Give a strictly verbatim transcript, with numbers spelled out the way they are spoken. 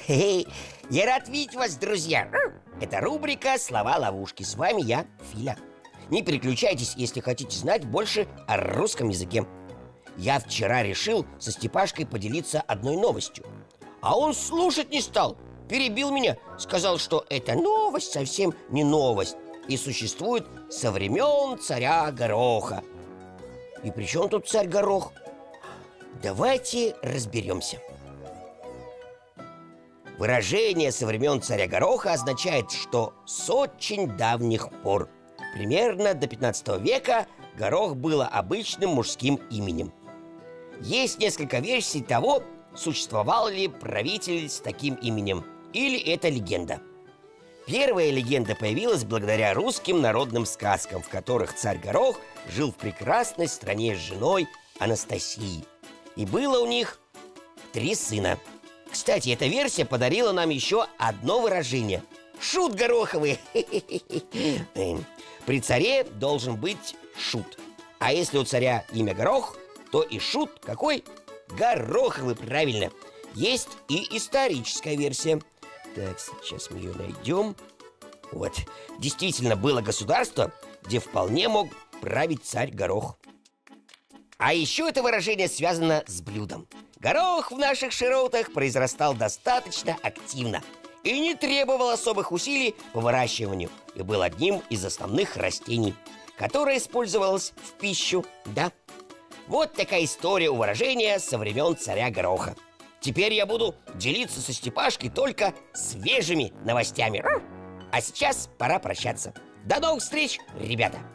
Хе-хе. Я рад видеть вас, друзья. Это рубрика «Слова-ловушки». С вами я, Филя. Не переключайтесь, если хотите знать больше о русском языке. Я вчера решил со Степашкой поделиться одной новостью. А он слушать не стал, перебил меня, сказал, что эта новость совсем не новость и существует со времен царя Гороха. И при чем тут царь Горох? Давайте разберемся. Выражение со времен царя Гороха означает, что с очень давних пор, примерно до пятнадцатого века, Горох было обычным мужским именем. Есть несколько версий того, существовал ли правитель с таким именем, или это легенда. Первая легенда появилась благодаря русским народным сказкам, в которых царь Горох жил в прекрасной стране с женой Анастасией. И было у них три сына. Кстати, эта версия подарила нам еще одно выражение. Шут гороховый. При царе должен быть шут. А если у царя имя Горох, то и шут какой? Гороховый, правильно. Есть и историческая версия. Так, сейчас мы ее найдем. Вот, действительно было государство, где вполне мог править царь Горох. А еще это выражение связано с блюдом. Горох в наших широтах произрастал достаточно активно и не требовал особых усилий по выращиванию, и был одним из основных растений, которое использовалось в пищу, да. Вот такая история у выражения со времен царя Гороха. Теперь я буду делиться со Степашкой только свежими новостями. А сейчас пора прощаться. До новых встреч, ребята!